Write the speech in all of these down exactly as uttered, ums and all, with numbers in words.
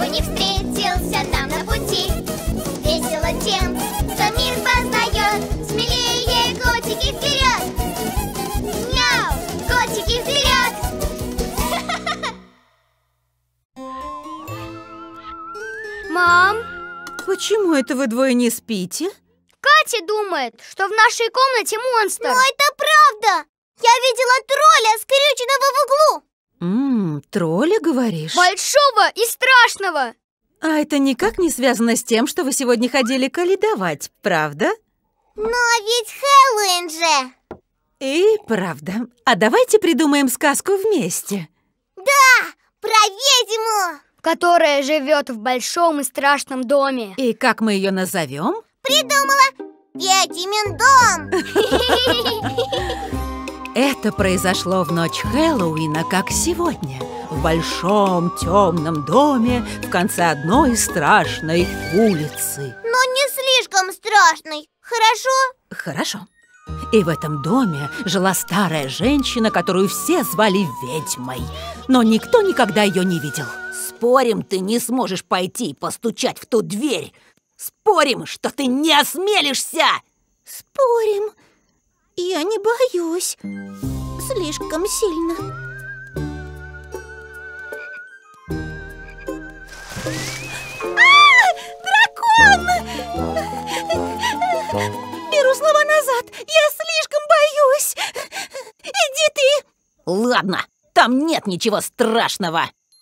не встретился нам на пути. Весело тем, что мир познает. Смелее, котики, вперед! Мяу! Котики, вперед! Мам! Почему это вы двое не спите? Катя думает, что в нашей комнате монстр. Но это правда! Я видела тролля, скрюченного в углу. Ммм, тролля, говоришь? Большого и страшного. А это никак не связано с тем, что вы сегодня ходили каледовать, правда? Но ведь Хэллоуин же! И правда. А давайте придумаем сказку вместе. Да, про ведьму! Которая живет в большом и страшном доме. И как мы ее назовем? Придумала! Ведьмин дом! Это произошло в ночь Хэллоуина, как сегодня. В большом темном доме в конце одной страшной улицы. Но не слишком страшный, хорошо? Хорошо. И в этом доме жила старая женщина, которую все звали ведьмой. Но никто никогда ее не видел. Спорим, ты не сможешь пойти постучать в ту дверь. Спорим, что ты не осмелишься. Спорим. Я не боюсь. Слишком сильно. А, дракон! Беру слова назад. Я слишком боюсь. Иди ты. Ладно, там нет ничего страшного.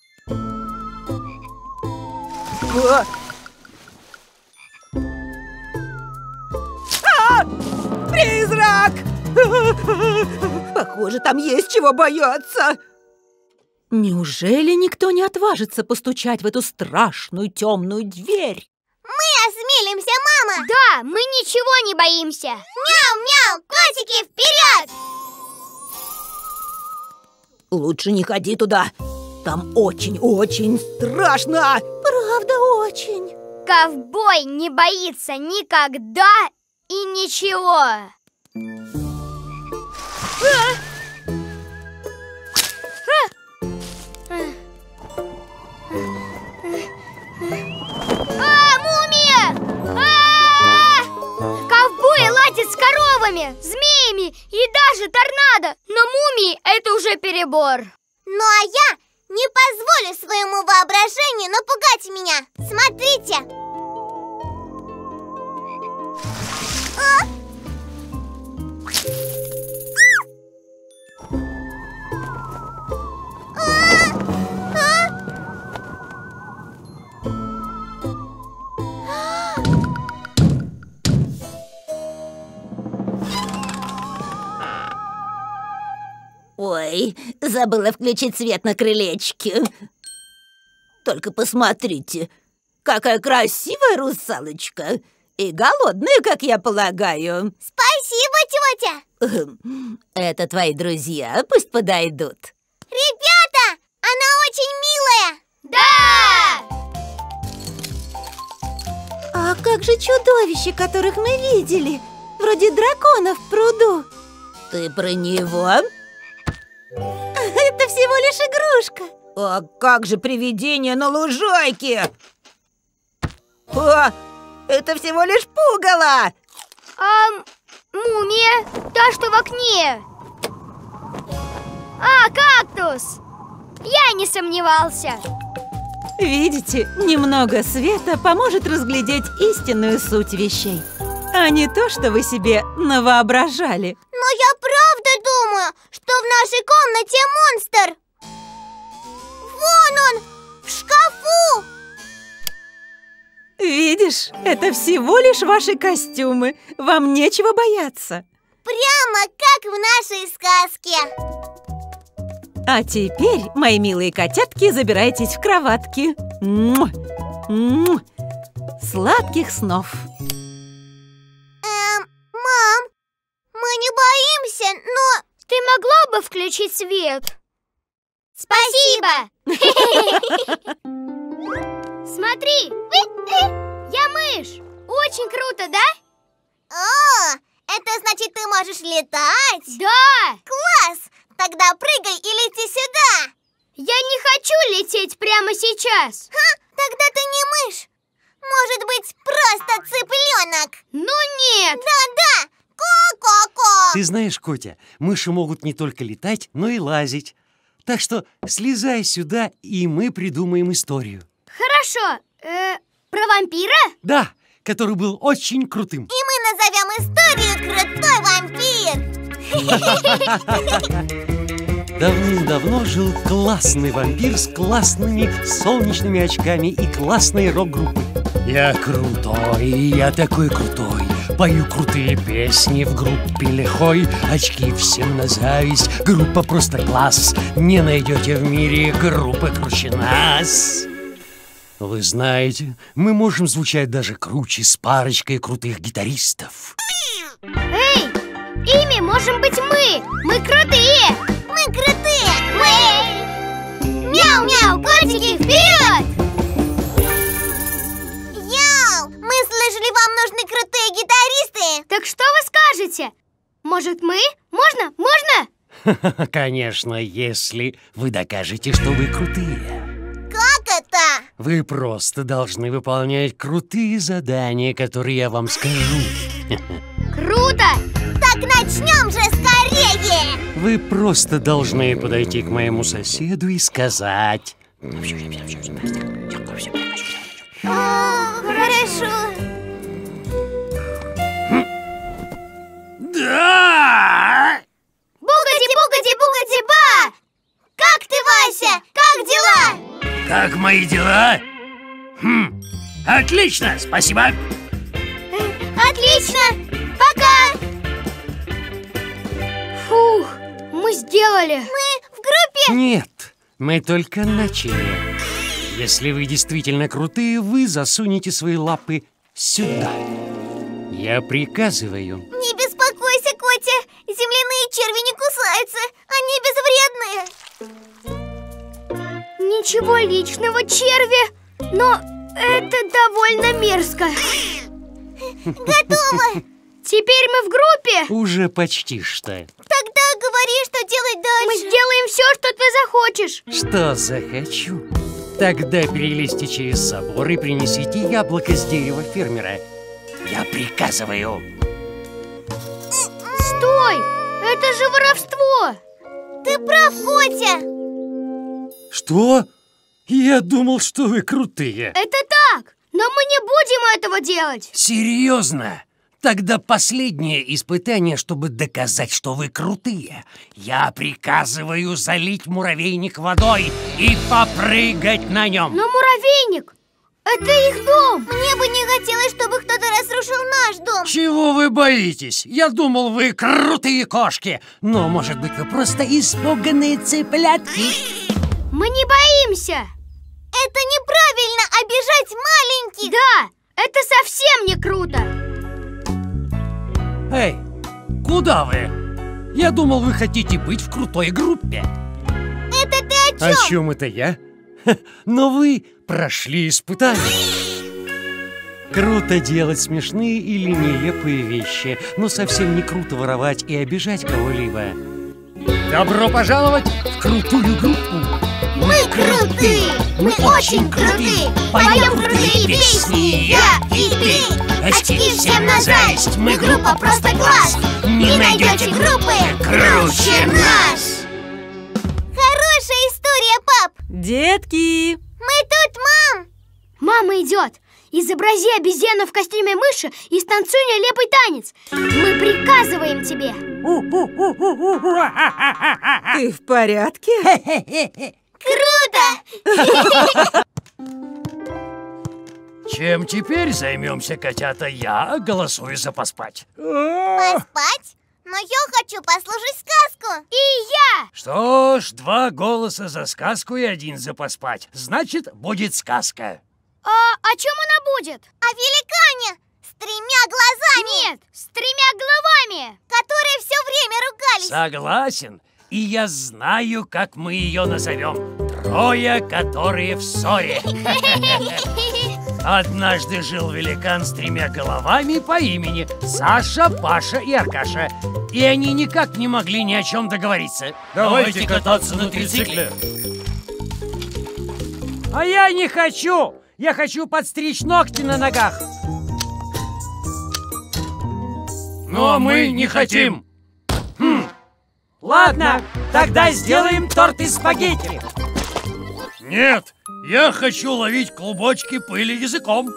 А! Призрак! Похоже, там есть чего бояться. Неужели никто не отважится постучать в эту страшную темную дверь? Мы осмелимся, мама! Да, мы ничего не боимся. Мяу-мяу, котики, вперед! Лучше не ходи туда. Там очень-очень страшно. Правда, очень. Ковбой не боится никогда и ничего. А, мумия! А! Ковбои ладят с коровами, змеями и даже торнадо. Но мумии это уже перебор. Ну а я не позволю своему воображению напугать меня. Смотрите. А? Ой, забыла включить свет на крылечке. Только посмотрите, какая красивая русалочка. И голодная, как я полагаю. Спасибо, тетя. Это твои друзья, пусть подойдут. Ребята, она очень милая. Да! А как же чудовища, которых мы видели? Вроде дракона в пруду. Ты про него? Это всего лишь игрушка. А как же привидение на лужайке? О, это всего лишь пугало. А мумия? Та, что в окне. А, кактус! Я не сомневался. Видите, немного света поможет разглядеть истинную суть вещей, а не то, что вы себе навоображали. Но я правда думаю, что в нашей комнате монстр. Вон он, в шкафу. Видишь, это всего лишь ваши костюмы. Вам нечего бояться. Прямо как в нашей сказке. А теперь, мои милые котятки, забирайтесь в кроватки. Му! Му! Сладких снов. Эм, мам, мы не боимся, но... Ты могла бы включить свет? Спасибо! Смотри, я мышь. Очень круто, да? О, это значит, ты можешь летать? Да! Класс! Тогда прыгай и лети сюда! Я не хочу лететь прямо сейчас. Ха, Тогда ты не мышь. Может быть, просто цыпленок? Ну нет! Да-да! Ко-ко-ко! Ты знаешь, Котя, мыши могут не только летать, но и лазить. Так что слезай сюда, и мы придумаем историю. Хорошо. Э, про вампира? Да, который был очень крутым. И мы назовем историю «Крутой вампир». Давным-давно жил классный вампир с классными солнечными очками и классной рок-группой. Я крутой, я такой крутой. Пою крутые песни в группе лихой. Очки всем на зависть, группа просто класс. Не найдете в мире группы круче нас. Вы знаете, мы можем звучать даже круче с парочкой крутых гитаристов. Эй, ими можем быть мы! Мы крутые! Мы крутые! Мы! Мяу-мяу, котики, вперед! Яу! Мы слышали, вам нужны крутые гитаристы. Так что вы скажете? Может, мы? Можно? Можно? Конечно, если вы докажете, что вы крутые. Как это? Вы просто должны выполнять крутые задания, которые я вам скажу. Круто! Так начнем же скорее! Вы просто должны подойти к моему соседу и сказать: О, хорошо. Да! Бугати-бугати-бугати-ба! Как ты, Вася? Как дела? Как мои дела? Хм, отлично, спасибо. Отлично! Пока! Фух, мы сделали. Мы в группе? Нет, мы только начали. Если вы действительно крутые, вы засунете свои лапы сюда. Я приказываю. Не беспокойся, Котя. Земляные черви не кусаются. Они безвредные. Ничего личного, черви. Но это довольно мерзко. Готово. Теперь мы в группе. Уже почти что. Тогда говори, что делать дальше. Мы сделаем все, что ты захочешь. Что захочу? Тогда перелезьте через забор и принесите яблоко с дерева фермера. Я приказываю. Стой! Это же воровство! Ты прав, Котя. Что? Я думал, что вы крутые. Это так! Но мы не будем этого делать! Серьезно? Тогда последнее испытание, чтобы доказать, что вы крутые. Я приказываю залить муравейник водой и попрыгать на нем. Но муравейник! Это их дом! Мне бы не хотелось, чтобы кто-то разрушил наш дом. Чего вы боитесь? Я думал, вы крутые кошки. Но, может быть, вы просто испуганные цыплятки? Мы не боимся! Это неправильно обижать маленьких. Да, это совсем не круто! Эй, куда вы? Я думал, вы хотите быть в крутой группе. Это ты о чем? О чем это я? Ха, но вы прошли испытание. Круто делать смешные или нелепые вещи, но совсем не круто воровать и обижать кого-либо. Добро пожаловать в крутую группу. Мы крутые, мы очень крутые. Поем крутые песни, я и ты. Очки всем на зависть, мы группа просто класс. Не найдете группы круче нас. Хорошая история, пап. Детки! Мы тут, мам. Мама идет! Изобрази обезьяну в костюме мыши и станцуй нелепый танец! Мы приказываем тебе! Ты в порядке? Круто! Чем теперь займемся, котята? Я голосую за поспать. Поспать? Но я хочу послушать сказку. И я! Что ж, два голоса за сказку и один за поспать. Значит, будет сказка. А о чем она будет? О великане с тремя глазами. Нет, с тремя головами! Которые все время ругались. Согласен. И я знаю, как мы ее назовем. Трое, которые в ссоре. Однажды жил великан с тремя головами по имени Саша, Паша и Аркаша. И они никак не могли ни о чем договориться. Давайте кататься на трицикле. А я не хочу! Я хочу подстричь ногти на ногах. Но мы не хотим. Хм. Ладно, тогда сделаем торт из спагетти. Нет, я хочу ловить клубочки пыли языком.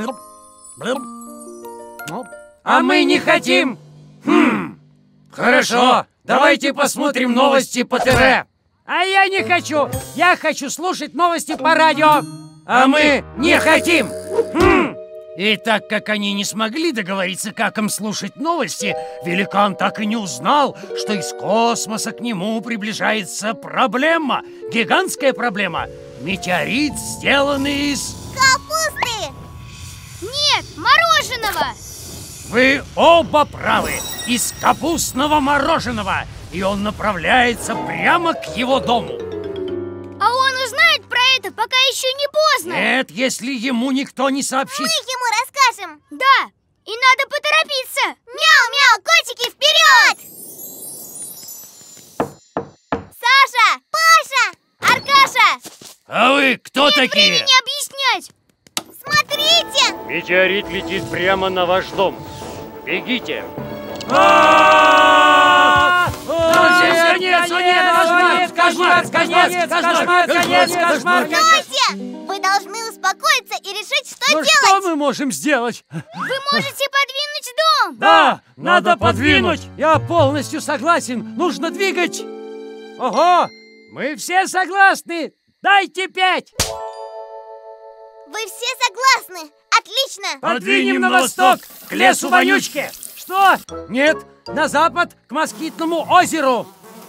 А мы не хотим. Хм. Хорошо, давайте посмотрим новости по ТВ. А я не хочу. Я хочу слушать новости по радио. А мы не хотим. Хм. И так как они не смогли договориться, как им слушать новости, великан так и не узнал, что из космоса к нему приближается проблема. Гигантская проблема. Метеорит, сделанный из... Капусты! Нет, мороженого! Вы оба правы. Из капустного мороженого. И он направляется прямо к его дому. А он узнает про это, пока еще не поздно. Нет, если ему никто не сообщит. Мы ему расскажем. Да, и надо поторопиться. Мяу-мяу, котики, вперед! Саша, Паша, Аркаша! А вы кто Нет такие? времени объяснять. Смотрите! Метеорит летит прямо на ваш дом. Бегите. Конец, конец, кошмар, конец, кошмар, конец, кошмар. Стойте! Вы должны успокоиться и решить, что Ну делать. что мы можем сделать? Вы можете подвинуть дом. Да, надо надо подвинуть. Я полностью согласен. Нужно двигать. Ого, мы все согласны. Дайте пять. Вы все согласны? Отлично! Подвинем на восток, к лесу вонючки. Что? Нет, на запад, к Москитному озеру.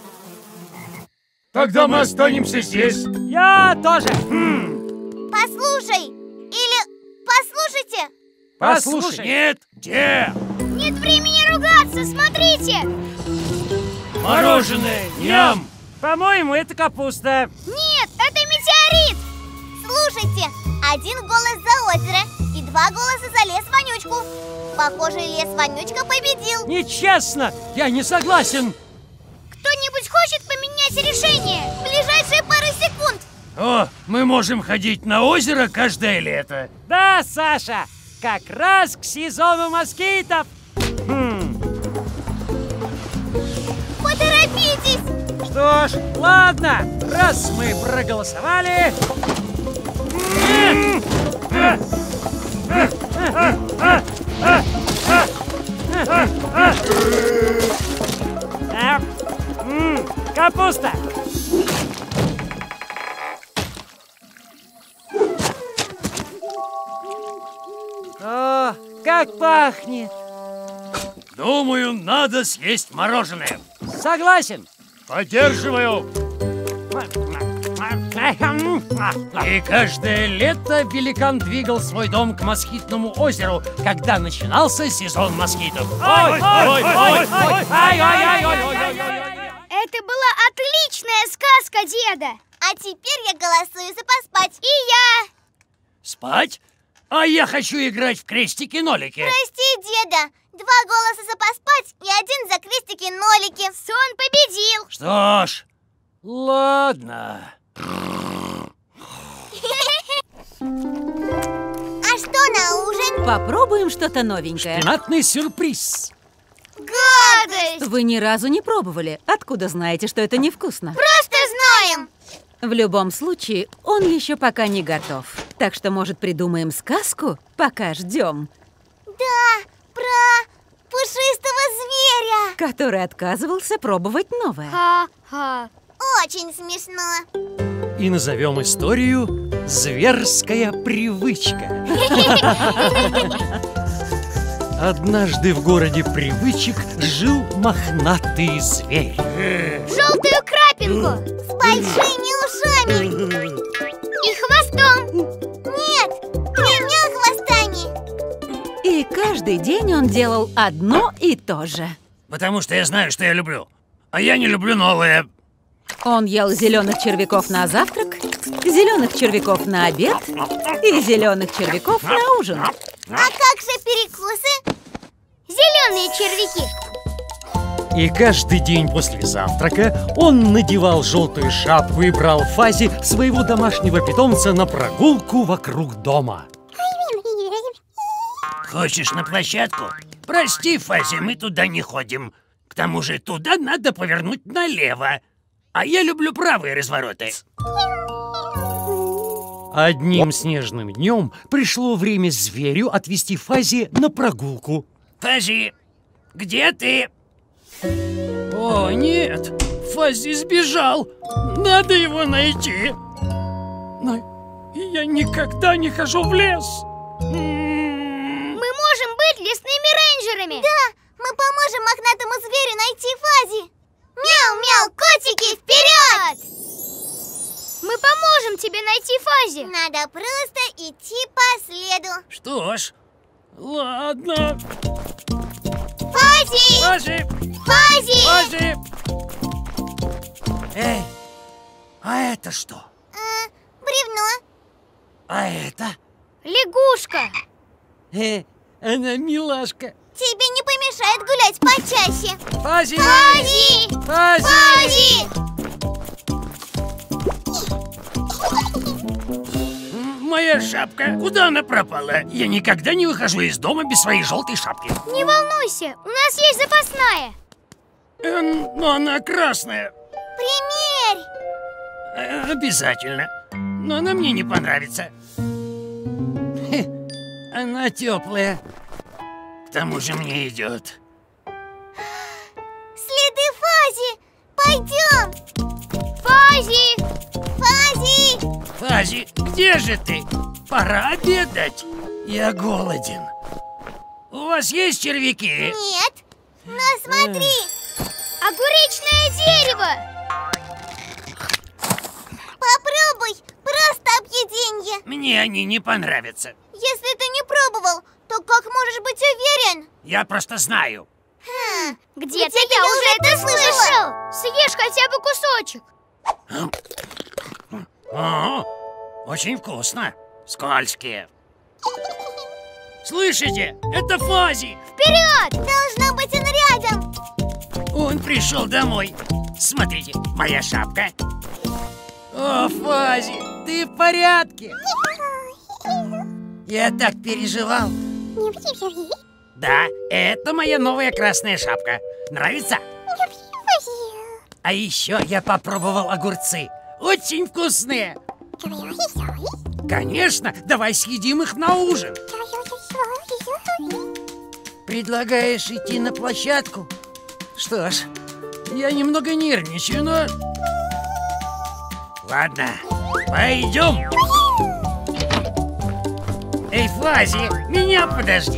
Тогда мы останемся здесь. Я тоже. Послушай! Или послушайте! Послушай. Нет, где? Нет времени ругаться, смотрите. Мороженое, ням. По-моему, это капуста. Нет, это метеорит. Слушайте! Один голос за озеро и два голоса за лес-вонючку. Похоже, лес-вонючка победил. Нечестно. Я не согласен. Кто-нибудь хочет поменять решение? В ближайшие пару секунд. О, мы можем ходить на озеро каждое лето. Да, Саша, как раз к сезону москитов. Хм. Поторопитесь! Что ж, ладно, раз мы проголосовали... А, м, Капуста! О, как пахнет! Думаю, надо съесть мороженое. Согласен! Поддерживаю. И каждое лето великан двигал свой дом к Москитному озеру, когда начинался сезон москитов. Ой, ой, ой, ой, ой, ай, ай, ай, ой, ой, ой, ой. Это была отличная сказка деда. А теперь я голосую за поспать. И я. Спать? А я хочу играть в крестики-нолики. Прости, деда. Два голоса за поспать и один за крестики-нолики. Сон победил. Что ж, ладно. А что на ужин? Попробуем что-то новенькое. Шпинатный сюрприз. Гадость. Вы ни разу не пробовали. Откуда знаете, что это невкусно? Просто знаем. В любом случае, он еще пока не готов. Так что, может, придумаем сказку, пока ждем, Да, про пушистого зверя. который отказывался пробовать новое. Ха-ха. Очень смешно. И назовем историю «Зверская привычка». Однажды в городе привычек жил мохнатый зверь. Желтую крапинку. С большими ушами. И хвостом. Нет, тремя хвостами. И каждый день он делал одно и то же. Потому что я знаю, что я люблю. А я не люблю новое. Он ел зеленых червяков на завтрак, зеленых червяков на обед и зеленых червяков на ужин. А как же перекусы? Зеленые червяки. И каждый день после завтрака он надевал желтую шапку и брал Фази, своего домашнего питомца, на прогулку вокруг дома. Хочешь на площадку? Прости, Фази, мы туда не ходим. К тому же туда надо повернуть налево. А я люблю правые развороты. Одним снежным днем пришло время зверю отвезти Фази на прогулку. Фази, где ты? О, нет, Фази сбежал. Надо его найти. Но я никогда не хожу в лес. Мы можем быть лесными рейнджерами. Да, мы поможем мохнатому зверю найти Фази. Мяу-мяу, котики, вперед! Мы поможем тебе найти Фази. Надо просто идти по следу. Что ж, ладно. Фази! Фази! Фази! Фази! Эй, а это что? А, бревно. А это? Лягушка. Э, она милашка. Тебе не помешает гулять почаще. Фази! Фази! Фази! Фази! Моя шапка. Куда она пропала? Я никогда не выхожу из дома без своей желтой шапки. Не волнуйся, у нас есть запасная. Э, но она красная. Примерь! Э, обязательно. Но она мне не понравится. Хе, она теплая. К тому же мне идет. Следы Фази! Пойдем! Фази! Фази! Фази, где же ты? Пора обедать. Я голоден. У вас есть червяки? Нет! Но смотри! Огуречное дерево! Попробуй! Просто объеденье! Мне они не понравятся. Если ты не пробовал, то как можешь быть уверен? Я просто знаю. Хм, Где-то я уже это слышал. Съешь хотя бы кусочек. О, очень вкусно. Скользкие. Слышите? Это Фази. Вперед! Должно быть, он рядом! Он пришел домой. Смотрите, моя шапка. О, Фази, ты в порядке? Я так переживал. Да, это моя новая красная шапка. Нравится? А еще я попробовал огурцы. Очень вкусные. Конечно, давай съедим их на ужин. Предлагаешь идти на площадку? Что ж, я немного нервничаю, но... Ладно, пойдем. Эй, Фази, меня подожди.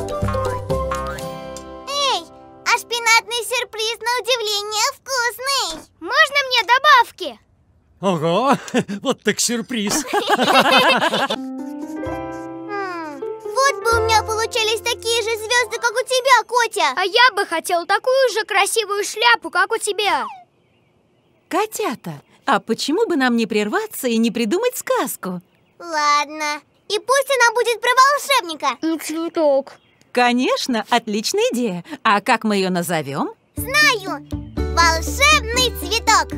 Эй, а шпинатный сюрприз на удивление вкусный! Можно мне добавки? Ого, вот так сюрприз. М, Вот бы у меня получались такие же звезды, как у тебя, Котя! А я бы хотел такую же красивую шляпу, как у тебя. Котята, а почему бы нам не прерваться и не придумать сказку? Ладно, и пусть она будет про волшебника. И цветок. Конечно, отличная идея. А как мы ее назовем? Знаю! Волшебный цветок!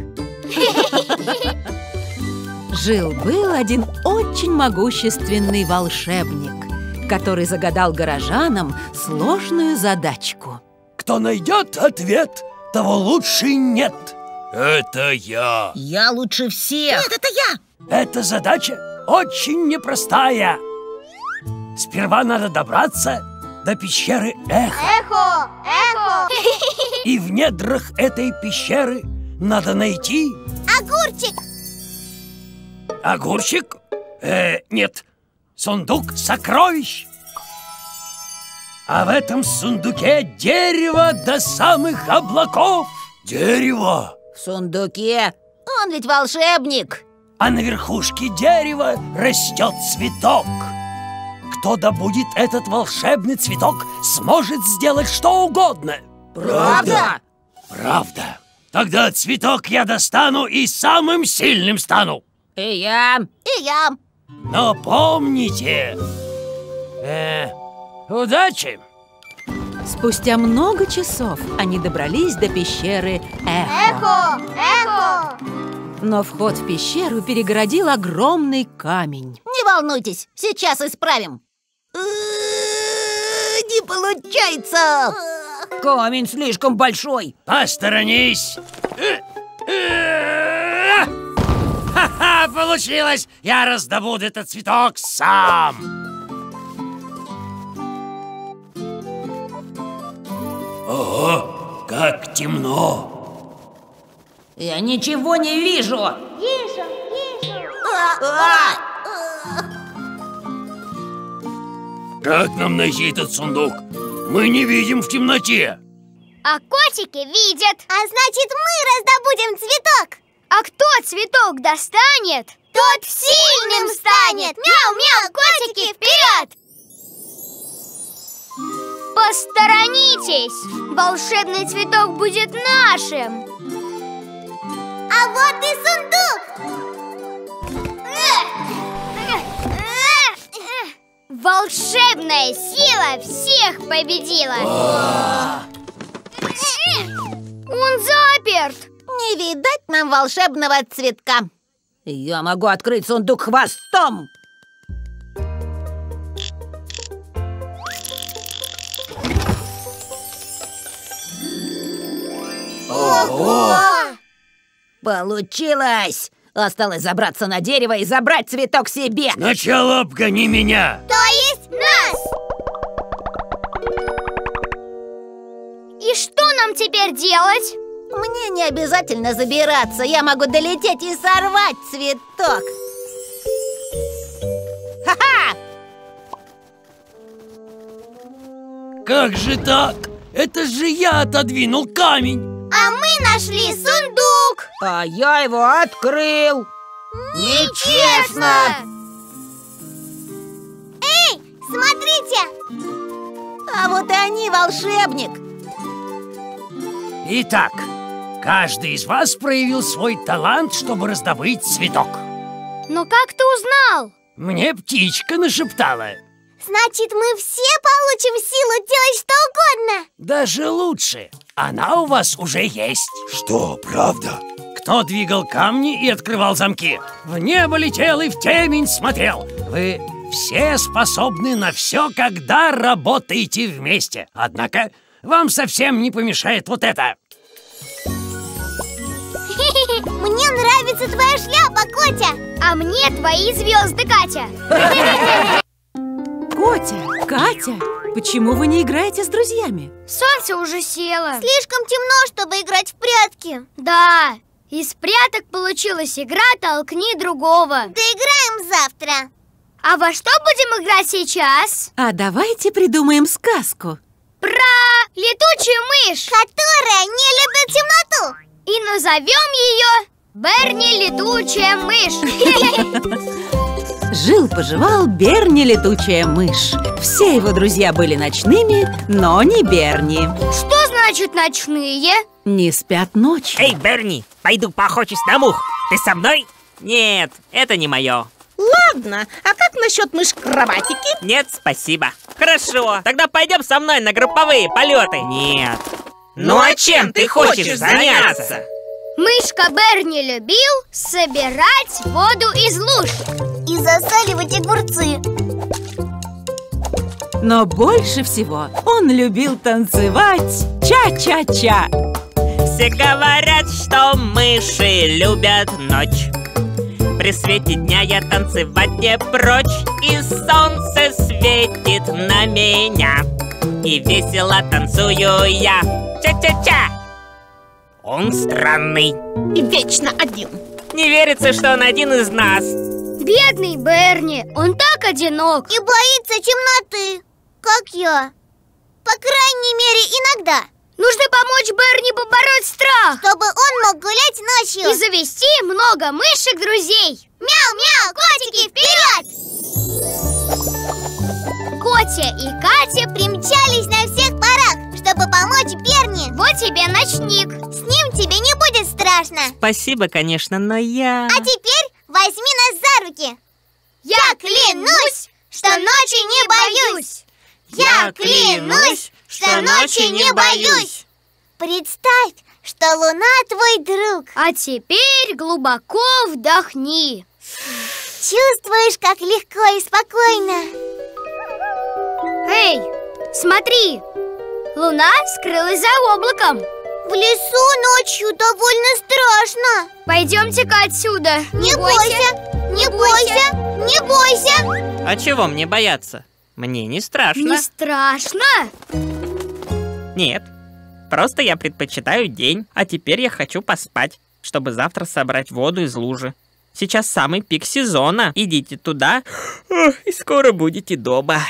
Жил-был один очень могущественный волшебник, который загадал горожанам сложную задачку. Кто найдет ответ, того лучше нет. Это я. Я лучше всех. Нет, это я. Эта задача очень непростая. Сперва надо добраться до пещеры Эхо. Эхо! Эхо! И в недрах этой пещеры надо найти... Огурчик! Огурчик? Э, нет, сундук сокровищ. А в этом сундуке дерево до самых облаков. Дерево. В сундуке. Он ведь волшебник. А на верхушке дерева растет цветок. Кто добудет этот волшебный цветок, сможет сделать что угодно. Правда? Правда. Тогда цветок я достану и самым сильным стану. И я. И я! Но помните, э, удачи! Спустя много часов они добрались до пещеры Эхо. Эхо! Эхо! Но вход в пещеру перегородил огромный камень. Не волнуйтесь, сейчас исправим. Не получается. Камень слишком большой. Посторонись. Ха-ха, получилось! Я раздобуду этот цветок сам. Ого, как темно. Я ничего не вижу. Вижу, вижу. Как нам найти этот сундук? Мы не видим в темноте. А котики видят. А значит, мы раздобудем цветок. А кто цветок достанет, Тот сильным станет. Мяу-мяу, котики, вперед! посторонитесь. Волшебный цветок будет нашим. А вот и сундук. Волшебная сила всех победила. Он заперт. Не видать нам волшебного цветка. Я могу открыть сундук хвостом. Ого! Получилось! Осталось забраться на дерево и забрать цветок себе. Сначала обгони меня. То есть нас! И что нам теперь делать? Мне не обязательно забираться. Я могу долететь и сорвать цветок. Ха-ха! Как же так? Это же я отодвинул камень. А мы нашли сундук! А я его открыл. Нечестно! Эй, смотрите! А вот и они, волшебник. Итак, каждый из вас проявил свой талант, чтобы раздобыть цветок. Но как ты узнал? Мне птичка нашептала. Значит, мы все получим силу делать что угодно. Даже лучше. Она у вас уже есть. Что, правда? Кто двигал камни и открывал замки? В небо летел и в темень смотрел. Вы все способны на все, когда работаете вместе. Однако вам совсем не помешает вот это. Мне нравится твоя шляпа, Котя. А мне твои звезды, Катя. Котя, Катя, почему вы не играете с друзьями? Солнце уже село. Слишком темно, чтобы играть в прятки. Да, из пряток получилась игра «Толкни другого». Доиграем завтра. А во что будем играть сейчас? А давайте придумаем сказку. Про летучую мышь. Которая не любит темноту. И назовем ее Берни летучая мышь. Жил-поживал Берни летучая мышь. Все его друзья были ночными, но не Берни. Что значит ночные? Не спят ночью. Эй, Берни, пойду поохочусь на мух. Ты со мной? Нет, это не мое. Ладно, а как насчет мышь-кроватики? Нет, спасибо. Хорошо, тогда пойдем со мной на групповые полеты. Нет. Ну а чем ты хочешь заняться? Мышка Берни любил собирать воду из луж И засаливать огурцы. Но больше всего он любил танцевать ча-ча-ча. Все говорят, что мыши любят ночь. При свете дня я танцевать не прочь. И солнце светит на меня, и весело танцую я. Ча-ча-ча! Он странный И вечно один. Не верится, что он один из нас. Бедный Берни, он так одинок. И боится темноты. Как я. По крайней мере, иногда. Нужно помочь Берни побороть страх Чтобы он мог гулять ночью. и завести много мышек-друзей. Мяу-мяу, котики, вперед! Котя и Катя, Примчались на всех парах, чтобы помочь Берни. вот тебе ночник. С ним тебе не будет страшно. Спасибо, конечно, но я... А теперь возьми нас за руки. Я клянусь, что ночи не боюсь. Я клянусь, что ночи не боюсь. Представь, что луна твой друг. А теперь глубоко вдохни. Чувствуешь, как легко и спокойно. Эй, смотри, луна скрылась за облаком. В лесу ночью довольно страшно. Пойдемте-ка отсюда. Не бойся, не бойся, не бойся. А чего мне бояться? Мне не страшно. Не страшно? Нет, просто я предпочитаю день, а теперь я хочу поспать, чтобы завтра собрать воду из лужи. Сейчас самый пик сезона. Идите туда, и скоро будете дома.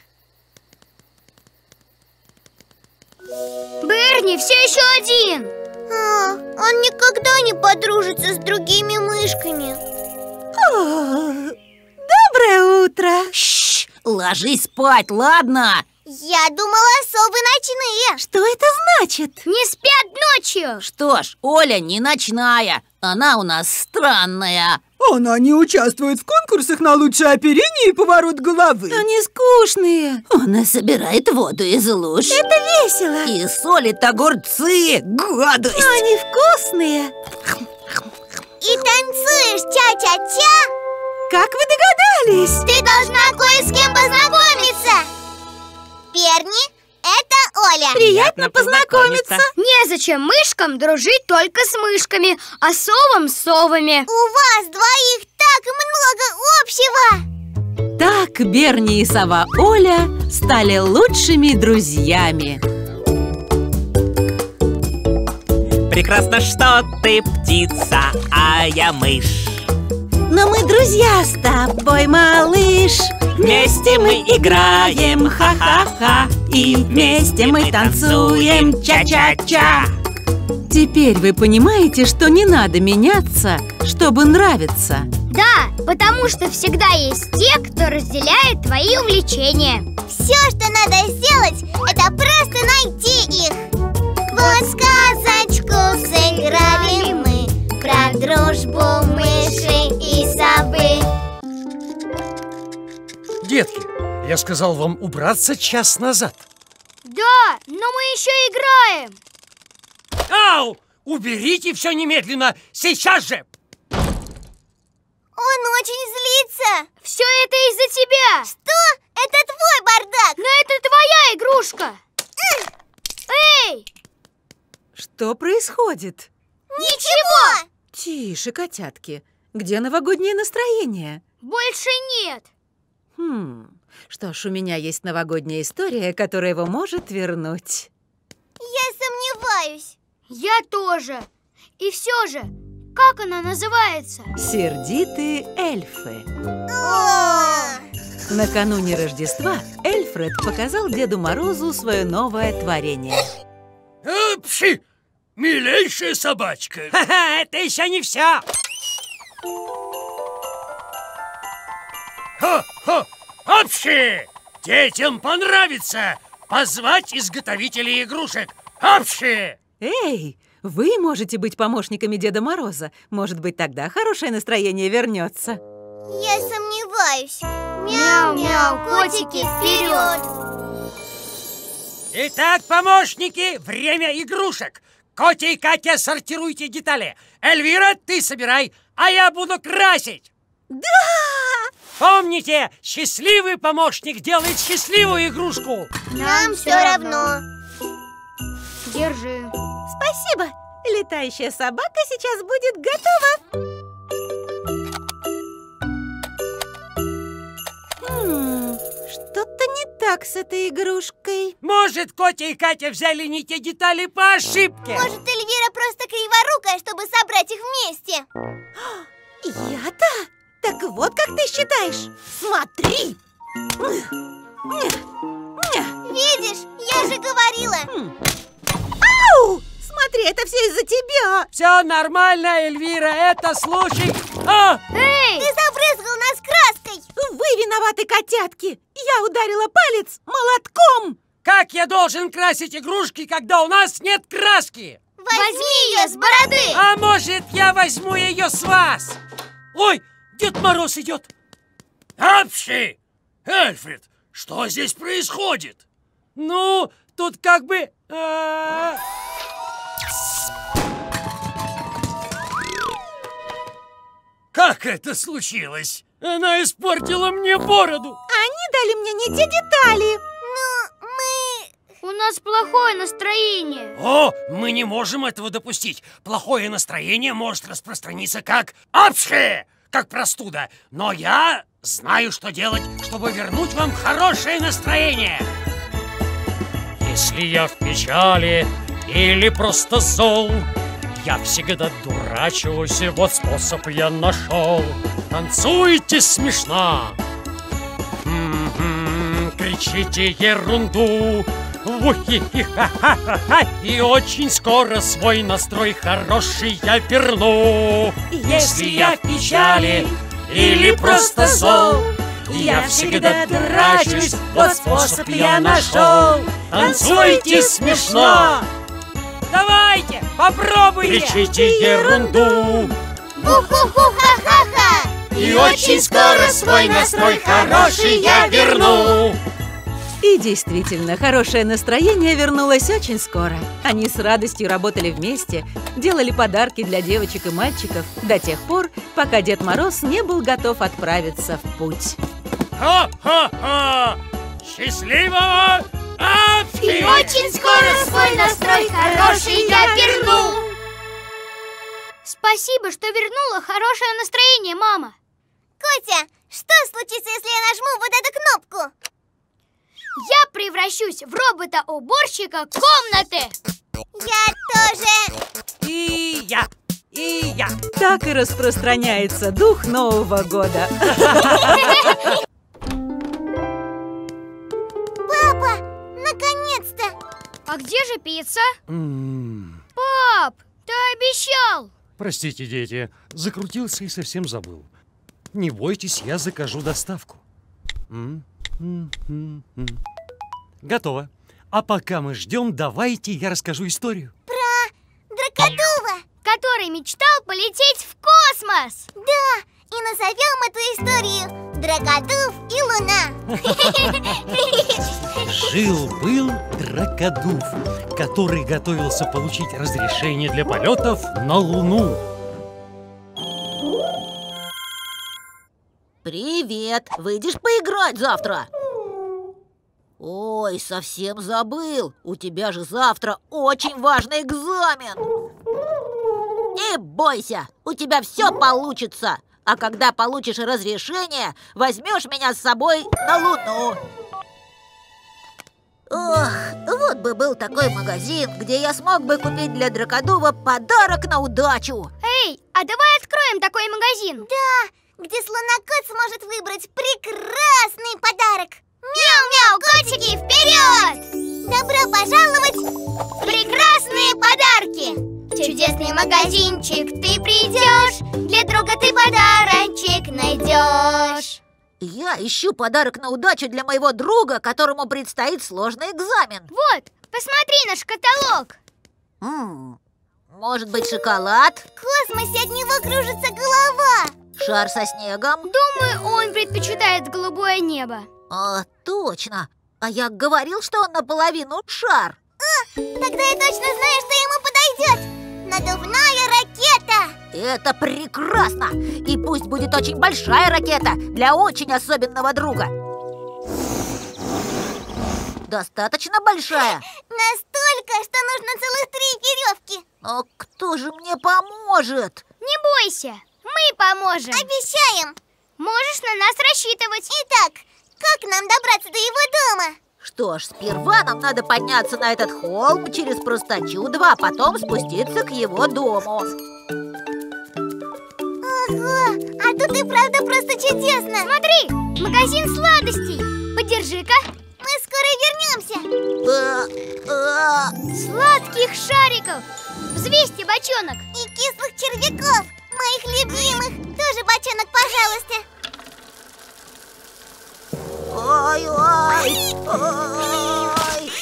Берни все еще один. А, он никогда не подружится с другими мышками. О, доброе утро. Шш, ложись спать, ладно? Я думала, совы ночные. Что это значит? Не спят ночью. Что ж, Оля не ночная. Она у нас странная. Она не участвует в конкурсах на лучшее оперение и поворот головы. Они скучные. Она собирает воду из луж. Это весело. И солит огурцы. Гадость. Но они вкусные. И танцуешь ча-ча-ча. Как вы догадались? Ты должна кое с кем познакомиться. Берни, это Оля. Приятно познакомиться. Незачем мышкам дружить только с мышками, а совам с совами. У вас двоих так много общего. Так Берни и сова Оля стали лучшими друзьями. Прекрасно, что ты птица, а я мышь. Но мы друзья с тобой, малыш. Вместе мы играем, ха-ха-ха. И вместе мы танцуем, ча-ча-ча. Теперь вы понимаете, что не надо меняться, чтобы нравиться. Да, потому что всегда есть те, кто разделяет твои увлечения. Все, что надо сделать, это просто найти их. Вот сказочку сыграли мы про дружбу мыши и совы. Детки, я сказал вам убраться час назад. Да, но мы еще играем. Ау! Уберите все немедленно, сейчас же! Он очень злится. Все это из-за тебя. Что? Это твой бардак. Но это твоя игрушка. Эй! Что происходит? Ничего. Тише, котятки. Где новогоднее настроение? Больше нет. Хм, что ж, у меня есть новогодняя история, которая его может вернуть. Я сомневаюсь. Я тоже. И все же, как она называется? Сердитые эльфы. О! Накануне Рождества Эльфред показал Деду Морозу свое новое творение. Апши! Милейшая собачка. Ха-ха, это еще не все. Ха-ха! Апши! Детям понравится позвать изготовителей игрушек. Апши! Эй, вы можете быть помощниками Деда Мороза. Может быть, тогда хорошее настроение вернется. Я сомневаюсь. Мяу-мяу, котики, вперед! Итак, помощники, время игрушек. Котя и Катя, сортируйте детали. Эльвира, ты собирай, а я буду красить. Да! Помните, счастливый помощник делает счастливую игрушку. Нам все равно. Держи. Спасибо. Летающая собака сейчас будет готова. Хм, что-то не так с этой игрушкой. Может, Котя и Катя взяли не те детали по ошибке? Может, Эльвира просто криворукая, чтобы собрать их вместе? Я-то? Так вот как ты считаешь. Смотри. Видишь, я же говорила. Ау! Смотри, это все из-за тебя. Все нормально, Эльвира, это случай. А! Эй! Ты забрызгал нас краской. Вы виноваты, котятки. Я ударила палец молотком. Как я должен красить игрушки, когда у нас нет краски? Возьми ее с бороды. А может, я возьму ее с вас? Ой, Дед Мороз идет. Апши! Эльфред, что здесь происходит? Ну, тут как бы... А... Как это случилось? Она испортила мне бороду. Они дали мне не те детали. Ну, мы... У нас плохое настроение. О, мы не можем этого допустить. Плохое настроение может распространиться как апшхе, как простуда. Но я знаю, что делать, чтобы вернуть вам хорошее настроение. Если я в печали или просто зол, я всегда дурачусь, и вот способ я нашел. Танцуйте смешно, м-м-м, кричите ерунду, у-хи-хи-ха-ха-ха, и очень скоро свой настрой хороший я верну. Если я в печали или просто зол, я всегда дурачусь, вот способ я нашел. Танцуйте смешно. Давайте, попробуйте! Кричите ерунду! Бу-ху-ху-ха-ха-ха! И очень скоро свой настрой хороший я верну! И действительно, хорошее настроение вернулось очень скоро. Они с радостью работали вместе, делали подарки для девочек и мальчиков до тех пор, пока Дед Мороз не был готов отправиться в путь. Ха-ха-ха! Счастливого! И очень скоро свой настрой хороший я верну. Спасибо, что вернула хорошее настроение, мама. Котя, что случится, если я нажму вот эту кнопку? Я превращусь в робота-уборщика комнаты. Я тоже. И я, и я. Так и распространяется дух Нового года. Папа, наконец-то! А где же пицца? М-м. Пап, ты обещал. Простите, дети, закрутился и совсем забыл. Не бойтесь, я закажу доставку. М-м-м-м. Готово. А пока мы ждем, давайте я расскажу историю. Про Дракодува, который мечтал полететь в космос. Да, и назовем эту историю Дракодув и Луна. Жил-был Дракодув, который готовился получить разрешение для полетов на Луну. Привет! Выйдешь поиграть завтра? Ой, совсем забыл. У тебя же завтра очень важный экзамен. Не бойся, у тебя все получится. А когда получишь разрешение, возьмешь меня с собой на Луну. Ох, вот бы был такой магазин, где я смог бы купить для Дракодува подарок на удачу. Эй, а давай откроем такой магазин. Да, где слонокот сможет выбрать прекрасный подарок. Мяу-мяу, котики, вперед! Добро пожаловать в прекрасные подарки! В чудесный магазинчик ты придешь, для друга ты подарочек найдешь. Я ищу подарок на удачу для моего друга, которому предстоит сложный экзамен. Вот, посмотри наш каталог. М-м, может быть, шоколад? В космосе от него кружится голова. Шар со снегом? Думаю, он предпочитает голубое небо. А, точно. А я говорил, что он наполовину шар. А, тогда я точно знаю, что ему подойдет. Надувная ракета. Это прекрасно. И пусть будет очень большая ракета для очень особенного друга. Достаточно большая? Настолько, что нужно целых три веревки. Но кто же мне поможет? Не бойся, мы поможем. Обещаем. Можешь на нас рассчитывать. Итак, как нам добраться до его дома? Что ж, сперва нам надо подняться на этот холм через Просточудово, а потом спуститься к его дому. Ого, а тут и правда просто чудесно. Смотри, магазин сладостей. Подержи-ка. Мы скоро вернемся. Сладких шариков. Взвесьте бочонок. И кислых червяков, моих любимых. Тоже бочонок, пожалуйста. Ой-ой! Ой!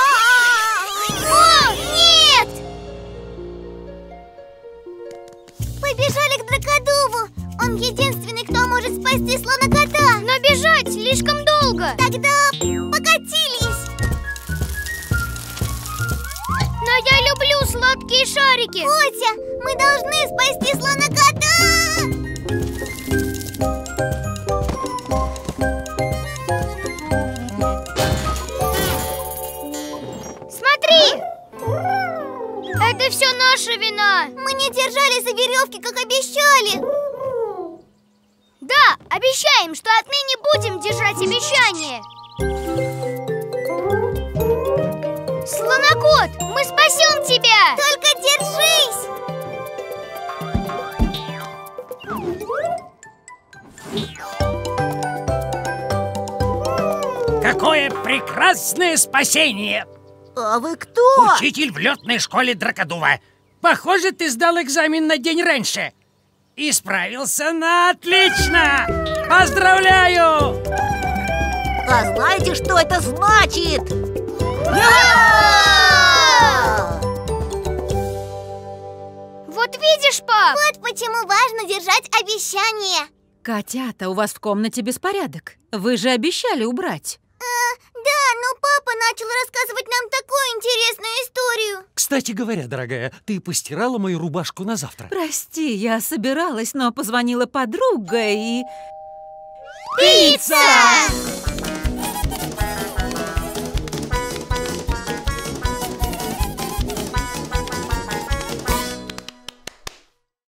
О, нет! Побежали к Дракодуву. Он единственный, кто может спасти слонокота. Но бежать слишком долго. Тогда покатились. я люблю сладкие шарики. Котя, мы должны спасти слона-кота! Смотри! Это все наша вина. Мы не держали за веревки, как обещали. Да, обещаем, что отныне будем держать обещание. Слонокот, мы спасем тебя! Только держись! Какое прекрасное спасение! А вы кто? Учитель в летной школе Дракодува. Похоже, ты сдал экзамен на день раньше. И справился на отлично! Поздравляю! А знаете, что это значит? Вот видишь, пап? Вот почему важно держать обещание. Котята, у вас в комнате беспорядок. Вы же обещали убрать. А, да, но папа начал рассказывать нам такую интересную историю. Кстати говоря, дорогая, ты постирала мою рубашку на завтра? Прости, я собиралась, но позвонила подруга и... Пицца!